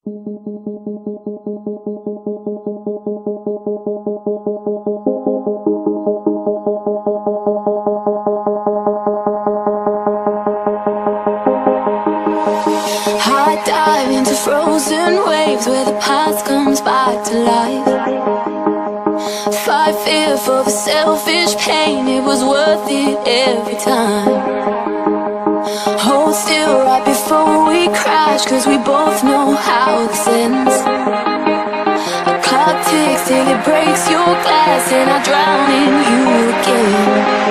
I dive into frozen waves where the past comes back to life. Fight fear for the selfish pain, it was worth it every time. Hold still right before we crash, cause we both know how this ends. A clock ticks till it breaks your glass, and I drown in you again.